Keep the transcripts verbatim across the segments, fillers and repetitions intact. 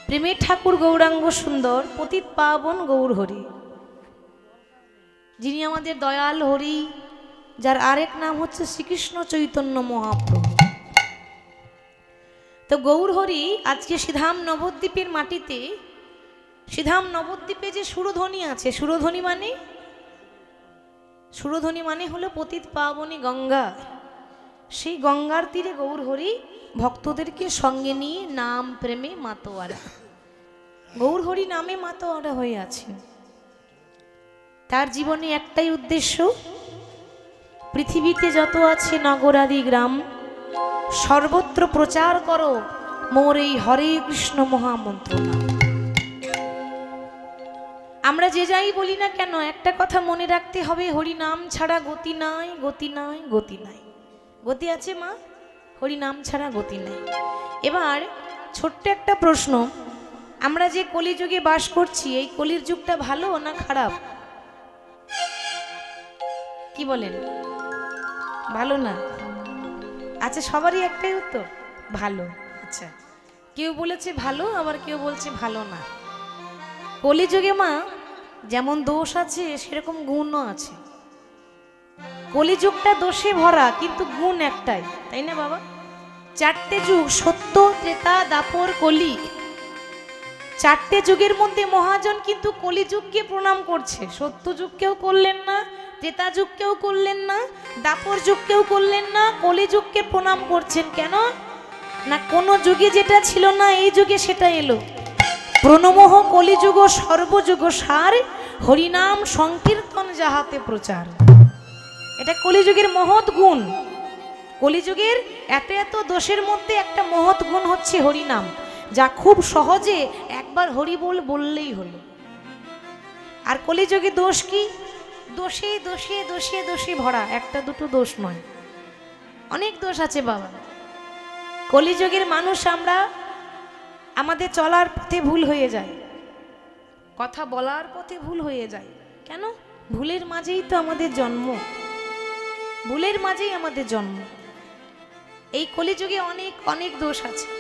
প্রেমের ঠাকুর গৌরাঙ্গ সুন্দর, পতিত পাবন গৌর হরি, যিনি আমাদের দয়াল হরি, যার আরেক নাম হচ্ছে শ্রীকৃষ্ণ চৈতন্য মহাপ্রভু। তো গৌর হরি আজকে সিধাম নবদ্বীপের মাটিতে, সিধাম নবদ্বীপে যে সুরধ্বনি আছে, সুরধ্বনি মানে সুরধ্বনি মানে হলো পতিত পাবনী গঙ্গা। সেই গঙ্গার তীরে গৌর হরি ভক্তদেরকে সঙ্গে নিয়ে নাম প্রেমে মাতোয়ারা, গৌর হরি নামে মাতোয়ারা হয়ে আছেন। তার জীবনে একটাই উদ্দেশ্য, পৃথিবীতে যত আছে নগরাদি গ্রাম সর্বত্র প্রচার করো মোর এই হরে কৃষ্ণ মহামন্ত্র নাম। আমরা যে যাই বলি না কেন, একটা কথা মনে রাখতে হবে, হরি নাম ছাড়া গতি নাই, গতি নাই, গতি নাই। গতি আছে মা, হরি নাম ছাড়া গতি নাই। এবার ছোট্ট একটা প্রশ্ন, আমরা যে কলিযুগে বাস করছি, এই কলির যুগটা ভালো না খারাপ? কি বলেন? ভালো না? আচ্ছা, সবারই একটাই উত্তর, ভালো। আচ্ছা, কেউ বলেছে ভালো, আবার কেউ বলছে ভালো না। কলিযুগে মা যেমন দোষ আছে সেরকম গুণও আছে। কলিযুগটা দোষে ভরা, কিন্তু গুণ একটাই, তাই না বাবা? চারটে যুগ, সত্য, ত্রেতা, দাপর, কলি, চারটে যুগের মধ্যে মহাজন কিন্তু কলিযুগকে প্রণাম করছে। সত্য যুগকেও করলেন না, ত্রেতা যুগকেও করলেন না, দাপর যুগকেও করলেন না, কলিযুগকে প্রণাম করছেন। কেন না, কোন যুগে যেটা ছিল না এই যুগে সেটা এলো। প্রণমঃ কলিযুগ সর্বযুগ সার, হরিনাম সংকীর্তন যাহাতে প্রচার। এটা কলিযুগের মহৎ গুণ। কলিযুগের এত এত দোষের মধ্যে একটা মহৎ গুণ হচ্ছে হরিনাম, যা খুব সহজে একবার হরি বল বললেই হলো। আর কলিযুগে দোষ কি? দোষে দোষে দোষে দোষে ভরা, একটা দুটো দোষ নয়, অনেক দোষ আছে বাবা। কলিযুগের মানুষ আমরা, আমাদের চলার পথে ভুল হয়ে যায়, কথা বলার পথে ভুল হয়ে যায়। কেন? ভুলের মাঝেই তো আমাদের জন্ম, ভুলের মাঝেই আমাদের জন্ম। এই কলিযুগে অনেক অনেক দোষ আছে।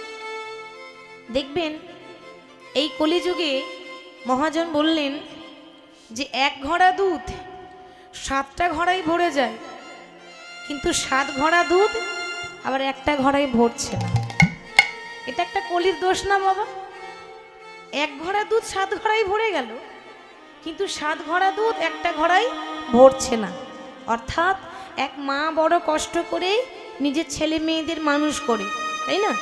দেখবেন এই কলিযুগে মহাজন বললেন যে এক ঘড়া দুধ সাতটা ঘড়াই ভরে যায়, কিন্তু সাত ঘড়া দুধ আবার একটা ঘড়াই ভরছে না। এটা একটা কলির দোষ না বাবা? এক ঘড়া দুধ সাত ঘড়াই ভরে গেল, কিন্তু সাত ঘড়া দুধ একটা ঘড়াই ভরছে না। অর্থাৎ এক মা বড় কষ্ট করে নিজের ছেলে মেয়েদের মানুষ করে, তাই না?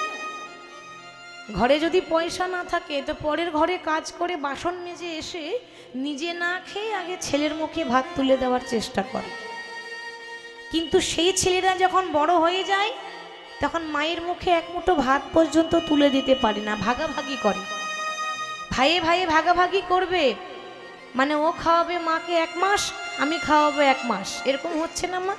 ঘরে যদি পয়সা না থাকে তো পরের ঘরে কাজ করে বাসন মেজে এসে নিজে না খেয়ে আগে ছেলের মুখে ভাত তুলে দেওয়ার চেষ্টা করে। কিন্তু সেই ছেলেরা যখন বড় হয়ে যায় তখন মায়ের মুখে এক মুঠো ভাত পর্যন্ত তুলে দিতে পারে না, ভাগাভাগি করে। ভাইয়ে ভাইয়ে ভাগাভাগি করবে, মানে ও খাওয়াবে মাকে এক মাস, আমি খাওয়াবো এক মাস। এরকম হচ্ছে না মা?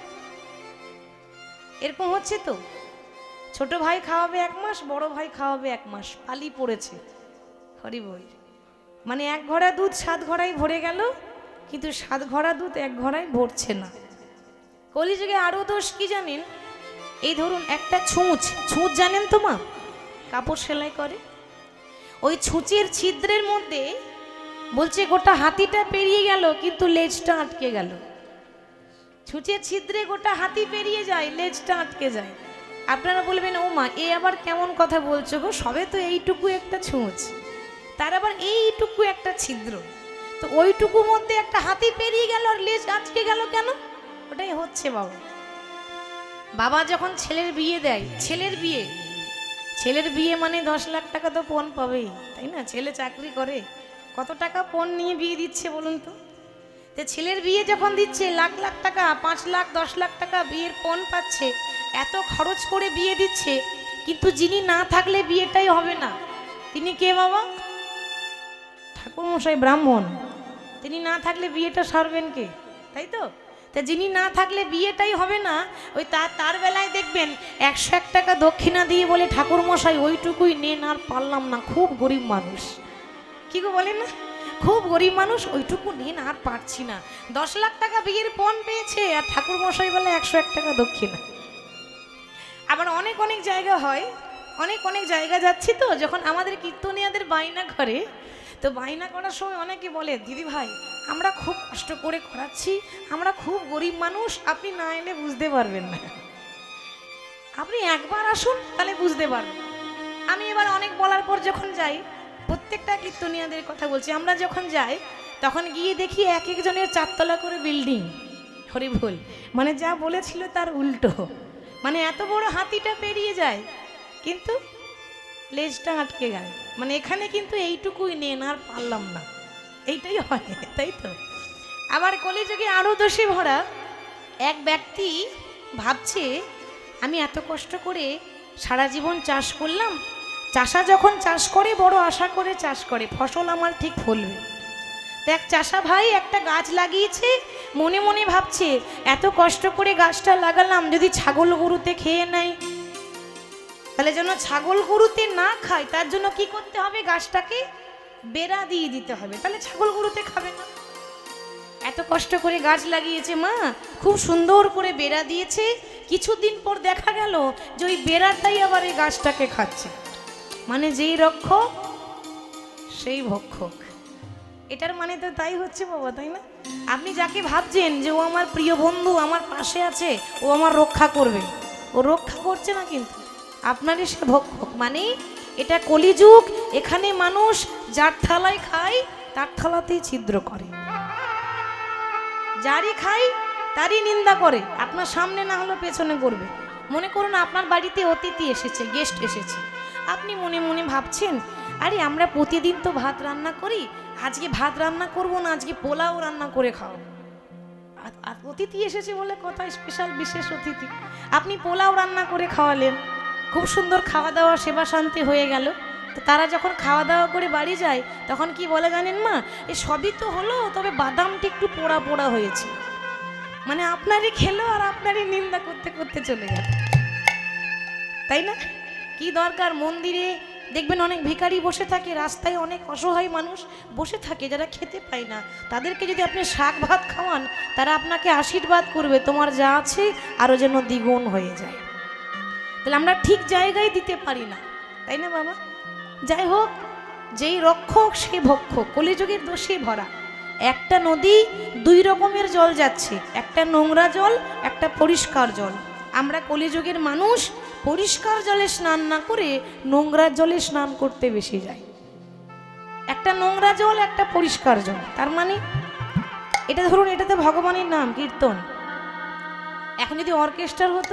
এরকম হচ্ছে তো। ছোট ভাই খাওয়াবে এক মাস, বড় ভাই খাওয়াবে এক মাস, পালি পড়েছে। হরি বল। মানে এক ঘড়া দুধ সাত ঘড়াই ভরে গেল, কিন্তু সাত ঘড়া দুধ এক ঘড়াই ভরছে না। কলিযুগে আরো দোষ কি জানেন? এই ধরুন একটা ছুঁচ, ছুঁচ জানেন তো মা? কাপড় সেলাই করে, ওই ছুঁচের ছিদ্রের মধ্যে বলছে গোটা হাতিটা পেরিয়ে গেল, কিন্তু লেজটা আটকে গেল। ছুঁচের ছিদ্রে গোটা হাতি পেরিয়ে যায়, লেজটা আটকে যায়। আপনারা বলবেন ও মা এ আবার কেমন কথা বলছো গো, সবে তো এইটুকু একটা ছুঁচ, তার আবার এইটুকু একটা ছিদ্র, তো ওইটুকুর মধ্যে একটা হাতি পেরিয়ে গেল আর লেজ আটকে গেল কেন? ওটাই হচ্ছে বাবা। বাবা যখন ছেলের বিয়ে দেয়, ছেলের বিয়ে ছেলের বিয়ে মানে দশ লাখ টাকা তো পণ পাবেই, তাই না? ছেলে চাকরি করে, কত টাকা পণ নিয়ে বিয়ে দিচ্ছে বলুন তো? তো ছেলের বিয়ে যখন দিচ্ছে লাখ লাখ টাকা, পাঁচ লাখ দশ লাখ টাকা বিয়ের পণ পাচ্ছে, এত খরচ করে বিয়ে দিচ্ছে, কিন্তু যিনি না থাকলে বিয়েটাই হবে না, তিনি কে বাবা? ঠাকুরমশাই ব্রাহ্মণ। তিনি না থাকলে বিয়েটা সারবেন কে? তাই তো। তা যিনি না থাকলে বিয়েটাই হবে না, ওই তার তার বেলায় দেখবেন একশো এক টাকা দক্ষিণা দিয়ে বলে ঠাকুরমশাই ওইটুকুই নেন, আর পারলাম না, খুব গরিব মানুষ। কি গো বলেন না? খুব গরিব মানুষ, ওইটুকু নেন, আর পারছি না। দশ লাখ টাকা বিয়ের পণ পেয়েছে, আর ঠাকুরমশাই বলে একশো এক টাকা দক্ষিণা। আবার অনেক অনেক জায়গা হয় অনেক অনেক জায়গা যাচ্ছি তো, যখন আমাদের কীর্তনিয়াদের বায়না করে, তো বায়না করার সময় অনেকে বলে দিদি ভাই আমরা খুব কষ্ট করে করাচ্ছি, আমরা খুব গরিব মানুষ, আপনি না এলে বুঝতে পারবেন না, আপনি একবার আসুন তাহলে বুঝতে পারবেন। আমি এবার অনেক বলার পর যখন যাই, প্রত্যেকটা কীর্তনিয়াদের কথা বলছি, আমরা যখন যাই তখন গিয়ে দেখি এক একজনের চারতলা করে বিল্ডিং। হরি বল, মানে যা বলেছিল তার উল্টো, মানে এত বড় হাতিটা পেরিয়ে যায় কিন্তু লেজটা আটকে গেল, মানে এখানে কিন্তু এইটুকুই নেন আর পারলাম না, এইটাই হয়, তাই তো। আবার কলিযুগে আরো দোষে ভরা এক ব্যক্তি ভাবছে আমি এত কষ্ট করে সারা জীবন চাষ করলাম, চাষা যখন চাষ করে বড় আশা করে চাষ করে ফসল আমার ঠিক ফলবে। তো এক চাষা ভাই একটা গাছ লাগিয়েছে, মনে মনে ভাবছে এত কষ্ট করে গাছটা লাগালাম, যদি ছাগল গরুতে খেয়ে নেয়, তাহলে যেন ছাগল গরুতে না খায় তার জন্য কি করতে হবে, গাছটাকে বেড়া দিয়ে দিতে হবে, তাহলে ছাগল গরুতে খাবে না। এত কষ্ট করে গাছ লাগিয়েছে মা, খুব সুন্দর করে বেড়া দিয়েছে, কিছুদিন পর দেখা গেল যে ওই বেড়াটাই আবার এই গাছটাকে খাচ্ছে, মানে যেই রক্ষক সেই ভক্ষক। এটার মানে তো তাই হচ্ছে বাবা, তাই না? আপনি যাকে ভাবছেন যে ও আমার প্রিয় বন্ধু, আমার পাশে আছে, ও আমার রক্ষা করবে, ও রক্ষা করছে না, কিন্তু আপনারই সে ভক্ষক। মানে এটা কলিযুগ, এখানে মানুষ যার থালায় খায় তার থালাতেই ছিদ্র করে, যারই খাই তারই নিন্দা করে, আপনার সামনে না হলেও পেছনে করবে। মনে করুন আপনার বাড়িতে অতিথি এসেছে, গেস্ট এসেছে, আপনি মনে মনে ভাবছেন আরে আমরা প্রতিদিন তো ভাত রান্না করি, আজকে ভাত রান্না করব না, আজকে পোলাও রান্না করে খাও। আর অতিথি এসেছে বলে কথা, স্পেশাল বিশেষ অতিথি, আপনি পোলাও রান্না করে খাওয়ালেন, খুব সুন্দর খাওয়া দাওয়া সেবা শান্তি হয়ে গেল। তো তারা যখন খাওয়া দাওয়া করে বাড়ি যায় তখন কি বলে জানেন মা, এ সবই তো হলো, তবে বাদামটা একটু পোড়া পোড়া হয়েছে, মানে আপনারই খেলো আর আপনারই নিন্দা করতে করতে চলে গেল, তাই না? কি দরকার, মন্দিরে দেখবেন অনেক ভিখারি বসে থাকে, রাস্তায় অনেক অসহায় মানুষ বসে থাকে যারা খেতে পায় না, তাদেরকে যদি আপনি শাক ভাত খাওয়ান তারা আপনাকে আশীর্বাদ করবে তোমার যা আছে আরও যেন দ্বিগুণ হয়ে যায়। তাহলে আমরা ঠিক জায়গায় দিতে পারি না, তাই না বাবা? যাই হোক, যেই রক্ষক সে ভক্ষক, কলিযুগের দোষে ভরা। একটা নদী দুই রকমের জল যাচ্ছে, একটা নোংরা জল, একটা পরিষ্কার জল। আমরা কলিযুগের মানুষ পরিষ্কার জলে স্নান না করে নোংরা জলে স্নান করতে বেশি যাই। একটা নোংরা জল, একটা পরিষ্কার জল, তার মানে এটা ধরুন এটাতে ভগবানের নাম কীর্তন, এখন যদি অর্কেস্ট্রার হতো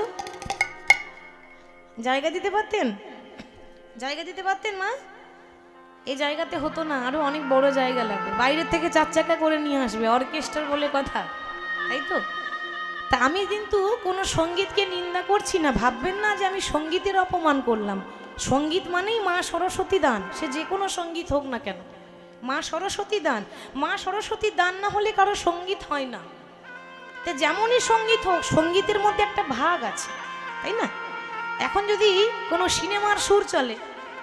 জায়গা দিতে পারতেন, জায়গা দিতে পারতেন মা? এই জায়গাতে হতো না, আরো অনেক বড় জায়গা লাগবে, বাইরে থেকে চার চাকা করে নিয়ে আসবে, অর্কেস্ট্রা বলে কথা, তাই তো? তা আমি কিন্তু কোনো সঙ্গীতকে নিন্দা করছি না, ভাববেন না যে আমি সঙ্গীতের অপমান করলাম। সঙ্গীত মানেই মা সরস্বতী দান, সে যে কোনো সঙ্গীত হোক না কেন, মা সরস্বতী দান। মা সরস্বতী দান না হলে কারো সঙ্গীত হয় না। তো যেমনই সঙ্গীত হোক, সঙ্গীতের মধ্যে একটা ভাগ আছে, তাই না? এখন যদি কোনো সিনেমার সুর চলে,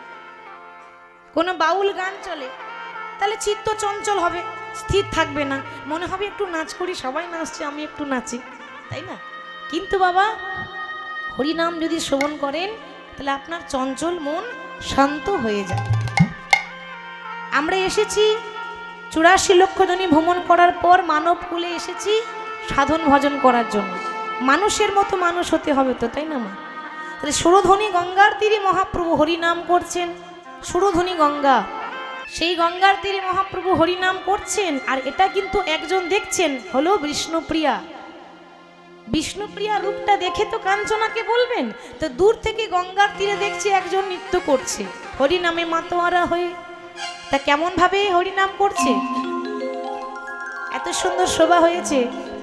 কোনো বাউল গান চলে, তাহলে চিত্ত চঞ্চল হবে, স্থির থাকবে না, মনে হবে একটু নাচ করি, সবাই নাচছে আমি একটু নাচি, তাই না? কিন্তু বাবা হরিনাম যদি শ্রবণ করেন তাহলে আপনার চঞ্চল মন শান্ত হয়ে যায়। আমরা এসেছি চুরাশি লক্ষ জনী ভ্রমণ করার পর মানব কুলে এসেছি সাধন ভজন করার জন্য, মানুষের মতো মানুষ হতে হবে তো, তাই না মা? তাহলে সুরধ্বনি গঙ্গার তীরে মহাপ্রভু হরিনাম করছেন, সুরধ্বনি গঙ্গা, সেই গঙ্গার তীরে মহাপ্রভু হরিনাম করছেন। আর এটা কিন্তু একজন দেখছেন হলো বিষ্ণুপ্রিয়া। বিষ্ণুপ্রিয়া রূপটা দেখে তো কাঞ্চনাকে বলবেন, তো দূর থেকে গঙ্গার তীরে দেখছে একজন নৃত্য করছে হরিনামে মাতোয়ারা হয়ে। তা কেমন ভাবে হরিনাম করছে, এত সুন্দর শোভা হয়েছে,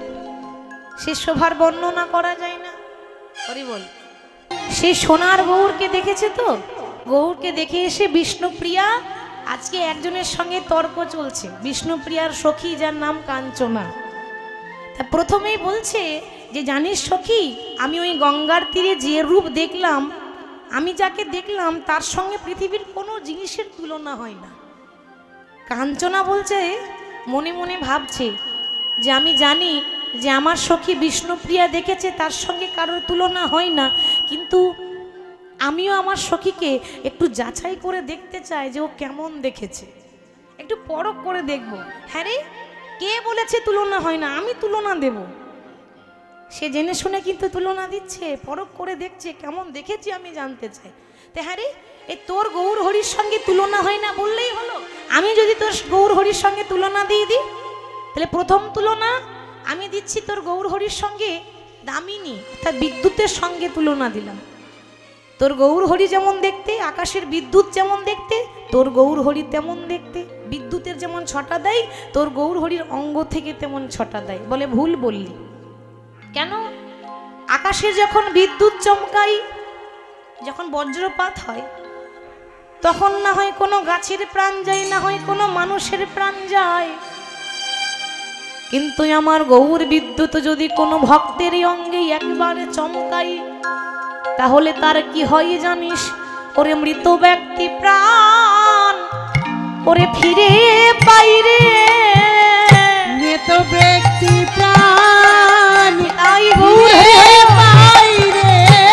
সে শোভার বর্ণনা করা যায় না। হরি বল। সে সোনার গৌরকে দেখেছে, তো গৌরকে দেখে এসে বিষ্ণুপ্রিয়া আজকে একজনের সঙ্গে তর্ক চলছে, বিষ্ণুপ্রিয়ার সখী যার নাম কাঞ্চনা। তা প্রথমেই বলছে যে জানিস সখী, আমি ওই গঙ্গার তীরে যে রূপ দেখলাম, আমি যাকে দেখলাম তার সঙ্গে পৃথিবীর কোনো জিনিসের তুলনা হয় না। কাঞ্চনা বলছে, মনে মনে ভাবছে যে আমি জানি যে আমার সখী বিষ্ণুপ্রিয়া দেখেছে, তার সঙ্গে কারোর তুলনা হয় না, কিন্তু আমিও আমার সখীকে একটু যাচাই করে দেখতে চাই যে ও কেমন দেখেছে, একটু পরখ করে দেখব। হ্যাঁ রে, কে বলেছে তুলনা হয় না, আমি তুলনা দেব। সে জেনে শুনে কিন্তু তুলনা দিচ্ছে, পরখ করে দেখছে কেমন দেখেছি আমি জানতে চাই। তো হ্যাঁ রে, এ তোর গৌর হরির সঙ্গে তুলনা হয় না বললেই হলো। আমি যদি তোর গৌর হরির সঙ্গে তুলনা দিয়ে দিই, তাহলে প্রথম তুলনা আমি দিচ্ছি তোর গৌর হরির সঙ্গে দামিনী অর্থাৎ বিদ্যুতের সঙ্গে তুলনা দিলাম। তোর গৌর হরি যেমন দেখতে, আকাশের বিদ্যুৎ যেমন দেখতে, তোর গৌর হরি তেমন দেখতে। বিদ্যুতের যেমন ছটা দেয়, তোর গৌর হরির অঙ্গ থেকে তেমন ছটা দেয়। বলে ভুল বললি কেন? আকাশে যখন বিদ্যুৎ চমকাই, যখন বজ্রপাত হয়, তখন না হয় কোনো গাছের প্রাণ যায়, না হয় কোনো মানুষের প্রাণ যায়। কিন্তু আমার গৌর বিদ্যুৎ যদি কোনো ভক্তের অঙ্গে একবারে চমকাই, তাহলে তার কি হয় জানিস? ওরে মৃত ব্যক্তি প্রাণ ওরে ফিরে পাইরে, মৃত ব্যক্তি প্রাণ তাই ফিরে পাইরে।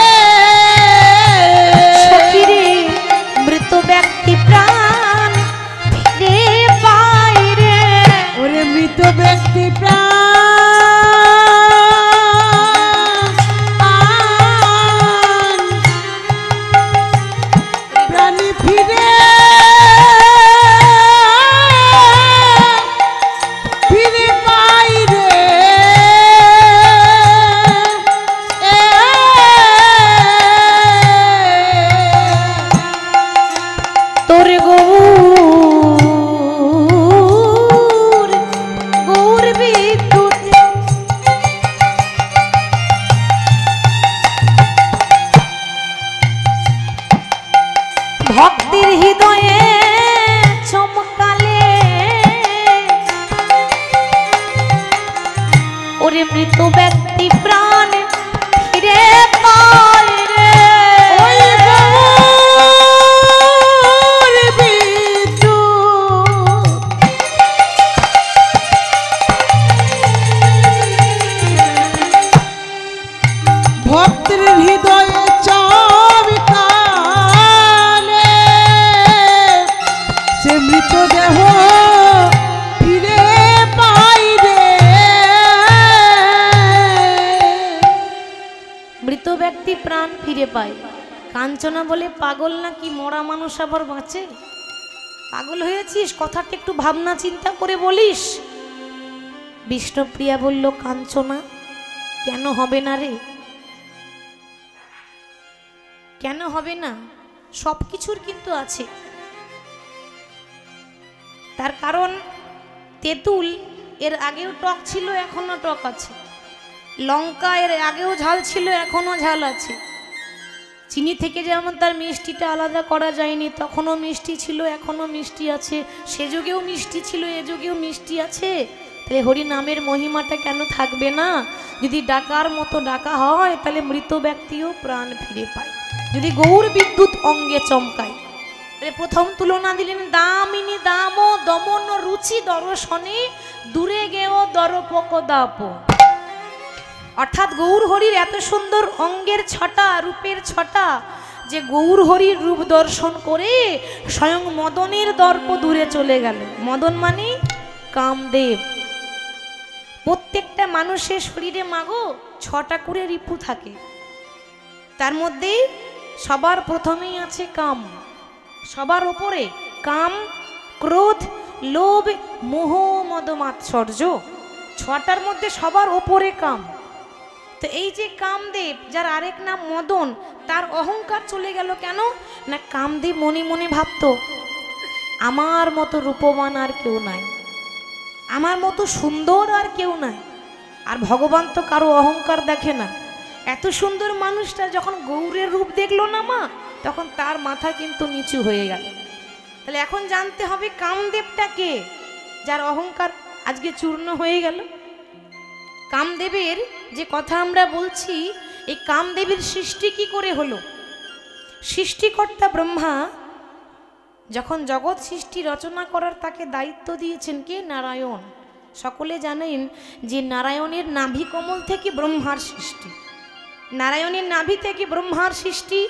সখিরে মৃত ব্যক্তি প্রাণ ফিরে পাইরে, ওরে মৃত ব্যক্তি প্রাণ প্রাণী ফিরে ফিরে পাইরে। তোর গৌর গৌর বিদ্যুৎ ভক্তির হৃদয়ে চমকালে, ওরে মৃত ব্যক্তি প্রাণ ফিরে পায় রে। ওই গৌর বিদ্যুৎ ভক্তের হৃদয়ে চমকালে, সে মৃতদেহ ফিরে পাইরে। মৃত ব্যক্তি প্রাণ ফিরে পায়। কাঞ্চনা বলে পাগল নাকি মরা মানুষ আবার বাঁচে? পাগল হয়েছিস? কথাটা একটু ভাবনা চিন্তা করে বলিস। বিষ্ণুপ্রিয়া বলল, কাঞ্চনা কেন হবে না রে? কেন হবে না? সব কিছুর কিন্তু আছে। তার কারণ তেঁতুল এর আগেও টক ছিল, এখনো টক আছে। লঙ্কা এর আগেও ঝাল ছিল, এখনো ঝাল আছে। চিনি থেকে যেমন তার মিষ্টিটা আলাদা করা যায়নি, তখনও মিষ্টি ছিল, এখনো মিষ্টি আছে। সে যুগেও মিষ্টি ছিল, এ যুগেও মিষ্টি আছে। তাহলে হরি নামের মহিমাটা কেন থাকবে না? যদি ডাকার মতো ডাকা হয়, তাহলে মৃত ব্যক্তিও প্রাণ ফিরে পায়। যদি গৌর বিদ্যুৎ অঙ্গে চমকায়, তাহলে প্রথম তুলনা দিলেন দামিনী দাম দমন রুচি দর্শনে দূরে গেও দরপক দাপ। অর্থাৎ গৌর হরির এত সুন্দর অঙ্গের ছটা, রূপের ছটা, যে গৌর হরির রূপ দর্শন করে স্বয়ং মদনের দর্প দূরে চলে গেল। মদন মানে কামদেব। প্রত্যেকটা মানুষের শরীরে মাগো ছটা করে রিপু থাকে, তার মধ্যে সবার প্রথমেই আছে কাম। সবার উপরে কাম, ক্রোধ, লোভ, মোহ, মদ, মাৎসর্য। ছটার মধ্যে সবার উপরে কাম। তো এই যে কামদেব, যার আরেক নাম মদন, তার অহংকার চলে গেল কেন? না কামদেব মনে মনে ভাবতো আমার মতো রূপবান আর কেউ নাই, আমার মতো সুন্দর আর কেউ নাই। আর ভগবান তো কারো অহংকার দেখে না। এত সুন্দর মানুষটা যখন গৌরের রূপ দেখলো না মা, তখন তার মাথা কিন্তু নিচু হয়ে গেল। তাহলে এখন জানতে হবে কামদেবটা কে, যার অহংকার আজকে চূর্ণ হয়ে গেল। কামদেবের যে কথা আমরা বলছি, এই কামদেবের সৃষ্টি কি করে হলো? সৃষ্টিকর্তা ব্রহ্মা যখন জগৎ সৃষ্টি রচনা করার তাকে দায়িত্ব দিয়েছেন কে? নারায়ণ। সকলে জানেন যে নারায়ণের নাভি কমল থেকে ব্রহ্মার সৃষ্টি। নারায়ণের নাভি থেকে ব্রহ্মার সৃষ্টি,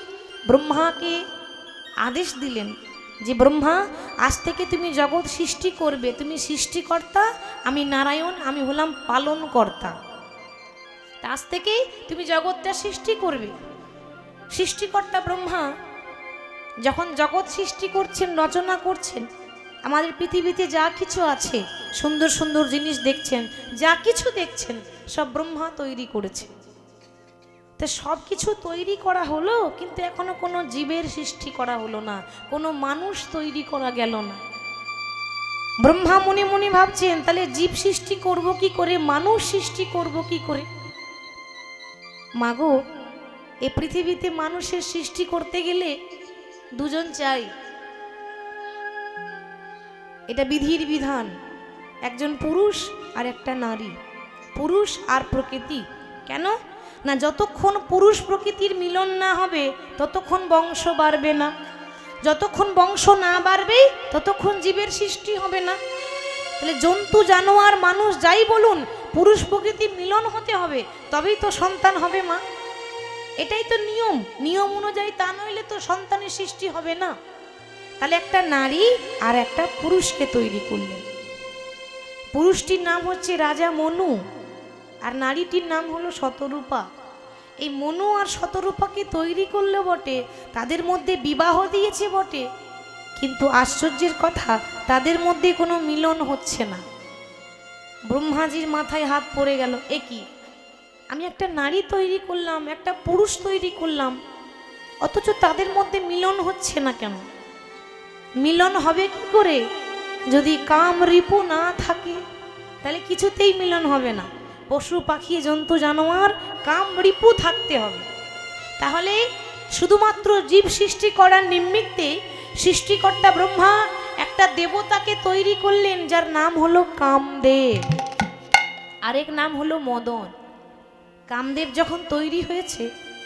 ব্রহ্মাকে আদেশ দিলেন যে ব্রহ্মা আজ থেকে তুমি জগৎ সৃষ্টি করবে, তুমি সৃষ্টিকর্তা, আমি নারায়ণ, আমি হলাম পালনকর্তা। আজ থেকে তুমি জগৎটা সৃষ্টি করবে। সৃষ্টিকর্তা ব্রহ্মা যখন জগৎ সৃষ্টি করছেন, রচনা করছেন, আমাদের পৃথিবীতে যা কিছু আছে, সুন্দর সুন্দর জিনিস দেখছেন, যা কিছু দেখছেন সব ব্রহ্মা তৈরি করেছে। তো সব কিছু তৈরি করা হলো, কিন্তু এখনো কোনো জীবের সৃষ্টি করা হলো না, কোনো মানুষ তৈরি করা গেল না। ব্রহ্মা মনে মনে ভাবছেন তাহলে জীব সৃষ্টি করব কি করে, মানুষ সৃষ্টি করব কি করে। মাগো, এই পৃথিবীতে মানুষের সৃষ্টি করতে গেলে দুজন চাই, এটা বিধির বিধান, একজন পুরুষ আর একটা নারী, পুরুষ আর প্রকৃতি। কেন না, যতক্ষণ পুরুষ প্রকৃতির মিলন না হবে ততক্ষণ বংশ বাড়বে না, যতক্ষণ বংশ না বাড়বে ততক্ষণ জীবের সৃষ্টি হবে না। তাহলে জন্তু, জানোয়ার, মানুষ যাই বলুন, পুরুষ প্রকৃতির মিলন হতে হবে, তবেই তো সন্তান হবে মা। এটাই তো নিয়ম, নিয়ম অনুযায়ী, তা নইলে তো সন্তানের সৃষ্টি হবে না। তাহলে একটা নারী আর একটা পুরুষকে তৈরি করলেন। পুরুষটির নাম হচ্ছে রাজা মনু, আর নারীটির নাম হলো শতরূপা। এই মনু আর শতরূপাকে তৈরি করলে বটে, তাদের মধ্যে বিবাহ দিয়েছে বটে, কিন্তু আশ্চর্যের কথা, তাদের মধ্যে কোনো মিলন হচ্ছে না। ব্রহ্মাজির মাথায় হাত পড়ে গেল, এ কি, আমি একটা নারী তৈরি করলাম, একটা পুরুষ তৈরি করলাম, অথচ তাদের মধ্যে মিলন হচ্ছে না কেন? মিলন হবে কি করে? যদি কাম রিপু না থাকে তাহলে কিছুতেই মিলন হবে না। পশু পাখি জন্তু জানোয়ার কাম রিপু থাকতে হবে। তাহলে শুধুমাত্র জীব সৃষ্টি করার নিমিত্তে সৃষ্টিকর্তা ব্রহ্মা একটা দেবতাকে তৈরি করলেন, যার নাম হলো কামদেব, আরেক নাম হলো মদন। কামদেব যখন তৈরি হয়েছে,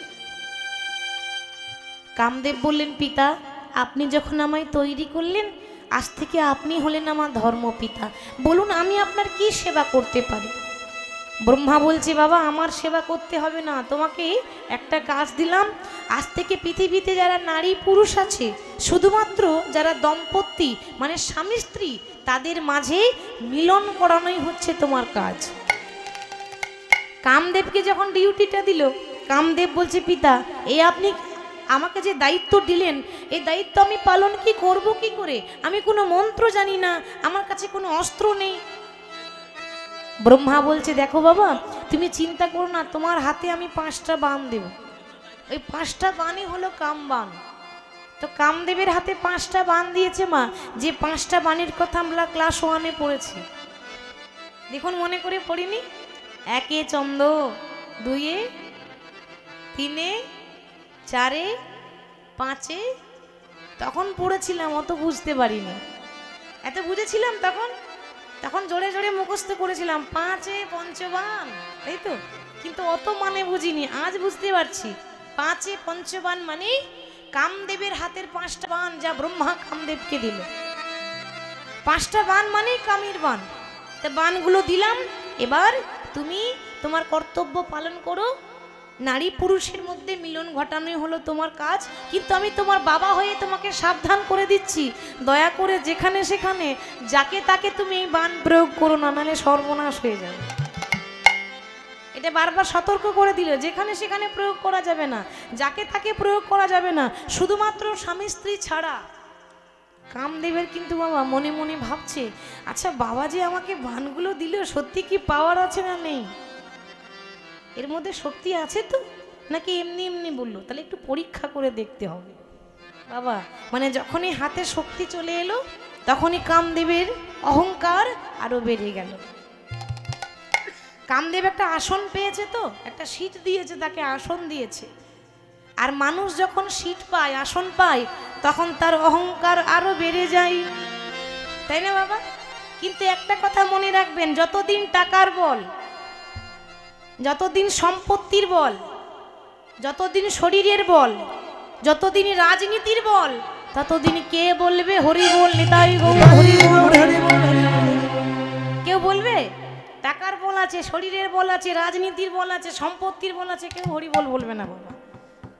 কামদেব বললেন, পিতা আপনি যখন আমায় তৈরি করলেন, আজ থেকে আপনি হলেন আমার ধর্মপিতা, বলুন আমি আপনার কি সেবা করতে পারি? ব্রহ্মা বলছে, বাবা আমার সেবা করতে হবে না, তোমাকে একটা কাজ দিলাম, আজ থেকে পৃথিবীতে যারা নারী পুরুষ আছে, শুধুমাত্র যারা দম্পতি মানে স্বামী স্ত্রী, তাদের মাঝে মিলন করানোই হচ্ছে তোমার কাজ। কামদেবকে যখন ডিউটিটা দিল, কামদেব বলছে, পিতা এই আপনি আমাকে যে দায়িত্ব দিলেন, এই দায়িত্ব আমি পালন কি করব কি করে? আমি কোনো মন্ত্র জানি না, আমার কাছে কোনো অস্ত্র নেই। ব্রহ্মা বলছে, দেখো বাবা তুমি চিন্তা করো না, তোমার হাতে আমি পাঁচটা বাণ দেব, ওই পাঁচটা বাণই হলো কামবাণ। তো কামদেবের হাতে পাঁচটা বাণ দিয়েছে মা, যে পাঁচটা বাণের কথা আমরা ক্লাস ওয়ানে পড়েছি, দেখুন মনে করে পড়িনি? একে চন্দ্র, দুইয়ে, তিনে, চারে, পাঁচে, তখন পড়েছিলাম, অত বুঝতে পারিনি। এত বুঝেছিলাম তখন, তখন জোরে জোরে মুখস্থ করেছিলাম, পাঁচে পঞ্চবান, তাই তো, কিন্তু অত মানে বুঝিনি। আজ বুঝতে পারছি, পাঁচে পঞ্চবান মানে কামদেবের হাতের পাঁচটা বাণ, যা ব্রহ্মা কামদেবকে দিল। পাঁচটা বাণ মানে কামের বাণ। তা বাণগুলো দিলাম, এবার তুমি তোমার কর্তব্য পালন করো, নারী পুরুষের মধ্যে মিলন ঘটানোই হলো তোমার কাজ। কিন্তু আমি তোমার বাবা হয়ে তোমাকে সাবধান করে দিচ্ছি, দয়া করে যেখানে সেখানে যাকে তাকে তুমি এই বাণ প্রয়োগ করো না, নাহলে সর্বনাশ হয়ে যাবে। এটা বারবার সতর্ক করে দিল, যেখানে সেখানে প্রয়োগ করা যাবে না, যাকে তাকে প্রয়োগ করা যাবে না, শুধুমাত্র স্বামী স্ত্রী ছাড়া। কামদেবের কিন্তু বাবা মনে মনে ভাবছে, আচ্ছা বাবা যে আমাকে বাণগুলো দিল, সত্যি কি পাওয়ার আছে না নেই, এর মধ্যে শক্তি আছে তো, নাকি এমনি এমনি বললো? তাহলে একটু পরীক্ষা করে দেখতে হবে বাবা। মানে যখনই হাতে শক্তি চলে এলো, তখনই কামদেবের অহংকার আরো বেড়ে গেল। কামদেব একটা আসন পেয়েছে, তো একটা সিট দিয়েছে, তাকে আসন দিয়েছে। আর মানুষ যখন সিট পায়, আসন পায়, তখন তার অহংকার আরো বেড়ে যায়, তাই না বাবা? কিন্তু একটা কথা মনে রাখবেন, যতদিন টাকার বল, যতদিন সম্পত্তির বল, যতদিন শরীরের বল, যতদিন রাজনীতির বল, ততদিন কে বলবে হরি বল নিতাই গৌর হরি বল? কেউ বলবে? টাকার বল আছে, শরীরের বল আছে, রাজনীতির বল আছে, সম্পত্তির বল আছে, কেউ হরি বল বলবে না বাবা।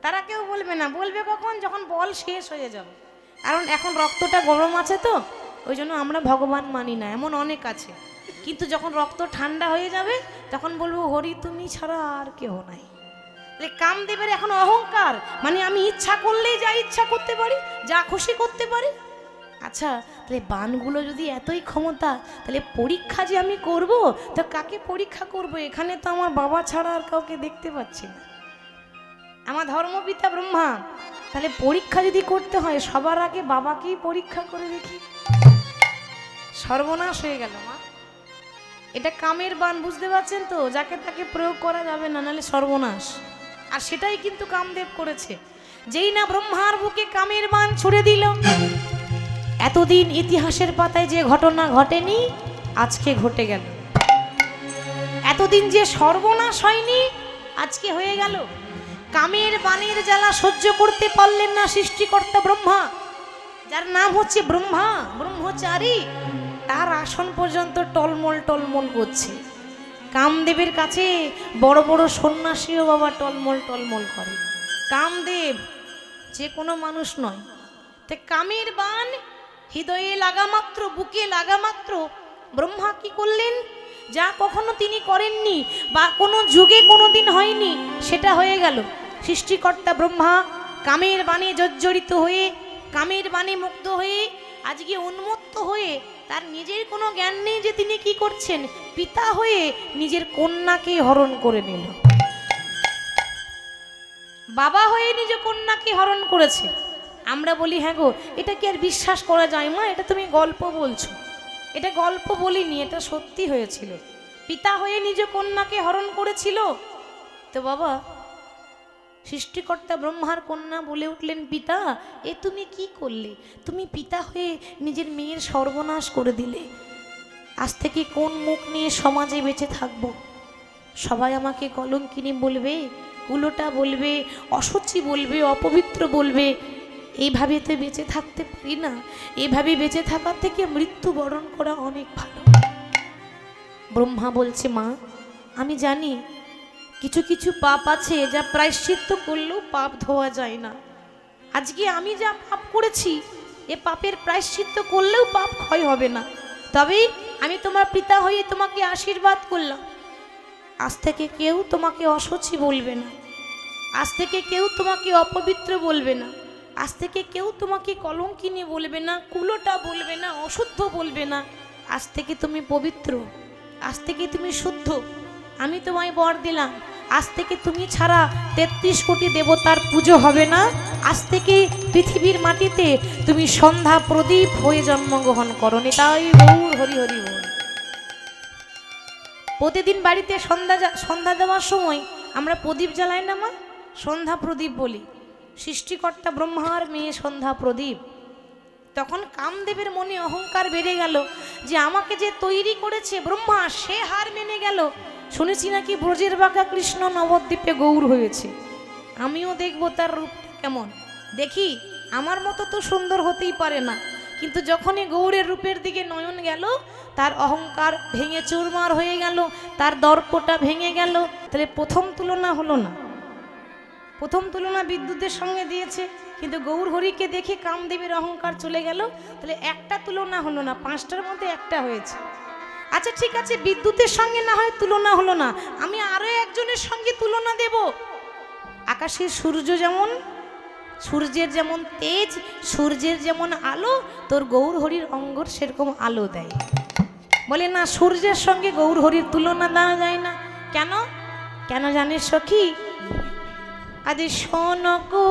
তারা কেউ বলবে না, বলবে কখন? যখন বল শেষ হয়ে যাবে। কারণ এখন রক্তটা গরম আছে তো, ওই জন্য আমরা ভগবান মানি না, এমন অনেক আছে। কিন্তু যখন রক্ত ঠান্ডা হয়ে যাবে তখন বলবো হরি তুমি ছাড়া আর কেউ নাই। কামদেবের এখন অহংকার, মানে আমি ইচ্ছা করলেই যা ইচ্ছা করতে পারি, যা খুশি করতে পারি। আচ্ছা, তাহলে বানগুলো যদি এতই ক্ষমতা, তাহলে পরীক্ষা যে আমি করব, তো কাকে পরীক্ষা করব? এখানে তো আমার বাবা ছাড়া আর কাউকে দেখতে পাচ্ছি না, আমার ধর্মপিতা ব্রহ্মা। তাহলে পরীক্ষা যদি করতে হয় সবার আগে বাবাকেই পরীক্ষা করে দেখি। সর্বনাশ হয়ে গেল মা। এটা কামের বান, বুঝতে পারছেন তো? যাকে তাকে প্রয়োগ করা যাবে না, নাহলে সর্বনাশ। আর সেটাই কিন্তু কামদেব করেছে। যেই না ব্রহ্মার বুকে কামের বান ছুড়ে দিল, এতদিন ইতিহাসের পাতায় যে ঘটনা ঘটেনি আজকে ঘটে গেল। এতদিন যে সর্বনাশ হয়নি আজকে হয়ে গেল। কামের বাণের জ্বালা সহ্য করতে পারলেন না সৃষ্টিকর্তা ব্রহ্মা, যার নাম হচ্ছে ব্রহ্মা ব্রহ্মচারী। তার আসন পর্যন্ত টলমল টলমল করছে। কামদেবের কাছে বড় বড় সন্ন্যাসীও বাবা টলমল টলমল করে। কামদেব যে কোনো মানুষ নয়। তে কামের বান হৃদয়ে লাগা মাত্র, বুকে লাগা মাত্র ব্রহ্মা কি করলেন? যা কখনো তিনি করেননি বা কোনো যুগে কোনো দিন হয়নি, সেটা হয়ে গেল। সৃষ্টিকর্তা ব্রহ্মা কামের বাণে জর্জরিত হয়ে, কামের বাণে মুগ্ধ হয়ে, আজকে উন্মত্ত হয়ে, তার নিজের কোনো জ্ঞান নেই যে তিনি কি করছেন, পিতা হয়ে নিজের কন্যাকে হরণ করে নিল। বাবা হয়ে নিজ কন্যাকে হরণ করেছে। আমরা বলি হ্যাঁ গো, এটা কি আর বিশ্বাস করা যায় মা? এটা তুমি গল্প বলছো। এটা গল্প বলিনি, এটা সত্যি হয়েছিল। পিতা হয়ে নিজ কন্যাকে হরণ করেছিল। তো বাবা, সৃষ্টিকর্তা ব্রহ্মার কন্যা বলে উঠলেন, পিতা এ তুমি কি করলে? তুমি পিতা হয়ে নিজের মেয়ের সর্বনাশ করে দিলে। আজ থেকে কোন মুখ নিয়ে সমাজে বেঁচে থাকবো? সবাই আমাকে কলঙ্কিনী বলবে, কুলোটা বলবে, অসুচি বলবে, অপবিত্র বলবে। এইভাবে তো বেঁচে থাকতে পারি না। এইভাবে বেঁচে থাকার থেকে মৃত্যুবরণ করা অনেক ভালো। ব্রহ্মা বলছে, মা আমি জানি কিছু কিছু পাপ আছে যা প্রায়শ্চিত্ত করলেও পাপ ধোয়া যায় না। আজকে আমি যা পাপ করেছি, এ পাপের প্রায়শ্চিত্ত করলেও পাপ ক্ষয় হবে না। তবে আমি তোমার পিতা হয়ে তোমাকে আশীর্বাদ করলাম, আজ থেকে কেউ তোমাকে অসুচি বলবে না, আজ থেকে কেউ তোমাকে অপবিত্র বলবে না, আজ থেকে কেউ তোমাকে কলঙ্কিনী বলবে না, কুলোটা বলবে না, অশুদ্ধ বলবে না। আজ থেকে তুমি পবিত্র, আজ থেকে তুমি শুদ্ধ। আমি তোমায় বর দিলাম, আজ থেকে তুমি ছাড়া তেত্রিশ কোটি দেবতার পুজো হবে না। আজ থেকে পৃথিবীর মাটিতে তুমি সন্ধ্যা প্রদীপ হয়ে জন্মগ্রহণ করো। নিতাই গৌর হরি হরি বল। প্রতিদিন বাড়িতে সন্ধ্যা সন্ধ্যা দেওয়ার সময় আমরা প্রদীপ জ্বালাই না মা? সন্ধ্যা প্রদীপ বলি। সৃষ্টিকর্তা ব্রহ্মার মেয়ে সন্ধ্যা প্রদীপ। তখন কামদেবের মনে অহংকার বেড়ে গেল যে আমাকে যে তৈরি করেছে ব্রহ্মা, সে হার মেনে গেল। শুনেছি নাকি ব্রজের বাঁকা কৃষ্ণ নবদ্বীপে গৌর হয়েছে। আমিও দেখব তার রূপটা কেমন। দেখি, আমার মতো তো সুন্দর হতেই পারে না। কিন্তু যখনই গৌরের রূপের দিকে নয়ন গেল, তার অহংকার ভেঙে চুরমার হয়ে গেল, তার দর্পটা ভেঙে গেল। তাহলে প্রথম তুলনা হলো না। প্রথম তুলনা বিদ্যুতের সঙ্গে দিয়েছে, কিন্তু গৌর হরিকে দেখে কামদেবের অহংকার চলে গেল। তাহলে একটা তুলনা হলো না, পাঁচটার মধ্যে একটা হয়েছে। আচ্ছা ঠিক আছে, বিদ্যুতের সঙ্গে না হয় তুলনা হলো না, আমি আরো একজনের সঙ্গে তুলনা দেব। আকাশের সূর্য যেমন, সূর্যের যেমন তেজ, সূর্যের যেমন আলো, তোর গৌর হরির অঙ্গর সেরকম আলো দেয়। বলে না, সূর্যের সঙ্গে গৌর হরির তুলনা দেওয়া যায় না। কেন? কেন জানিস সখী? আদি শোন গো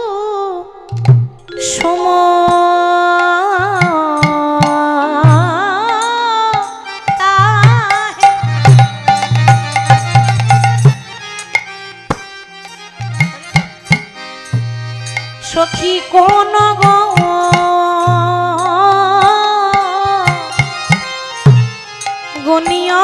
সখী কোন গো গনিয়া